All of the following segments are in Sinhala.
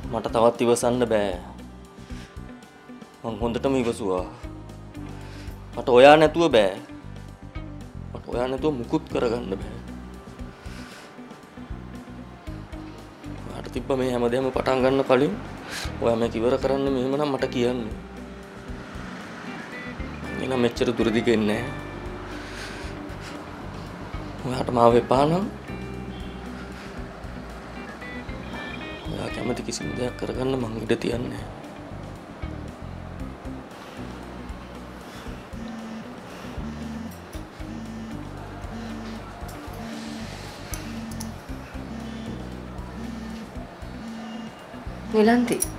මට තවත් ඉවසන්න බෑ. මං හොඳටම ඉවසුවා. මට ඔයා නැතුව බෑ. මට ඔයා නැතුව මුකුත් කරගන්න බෑ. ඔයාට තිබ්බ මේ හැමදේම පටන් ගන්න කලින් ඔයා මේක ඉවර කරන්න මෙහෙම නම් මට කියන්න. එනම් මෙච්චර දුර දිග එන්නේ නැහැ. ඔයාට මාව එපා නම් ඔයා කැමති කිසිම දෙයක් කරගන්න මං ඉඩ තියන්නේ නැහැ. නිලන්ති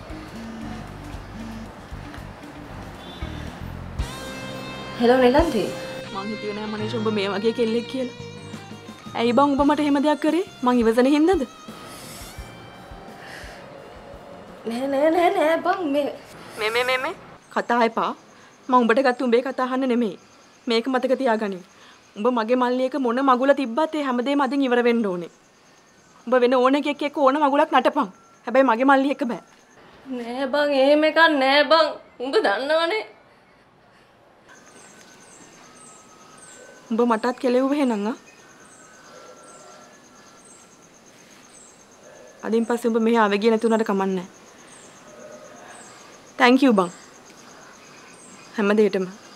හෙලෝ නිලන්ති මං හිතුවේ නෑ මනීෂ ඔබ මේ වගේ කෙල්ලෙක් කියලා. ඇයි බං ඔබ මට එහෙම දෙයක් කරේ? මං ඉවසන හින්දාද? නෑ බං මේ කතා එපා. මං උඹට ගත්ත උඹේ කතා අහන්න නෙමෙයි. මේක මතක තියාගනින්. උඹ මගේ මල්ලියක මොන මගුල තිබ්බත් ඒ හැමදේම අදින් ඉවර වෙන්න ඕනේ. උඹ වෙන ඕන එකෙක් එක්ක ඕන මගුලක් නටපන්. හැබැයි මගේ මල්ලි එක බෑ. නෑ බං එහෙම එකක් නෑ බං. උඹ දන්නවනේ. උඹ මටත් කෙලෙව්ව එහෙනම් ආ. අදින් පස්සේ උඹ මෙහි ආවෙ ගියේ නැති උනට කමන්නේ. Thank you බං. හැම දෙයකටම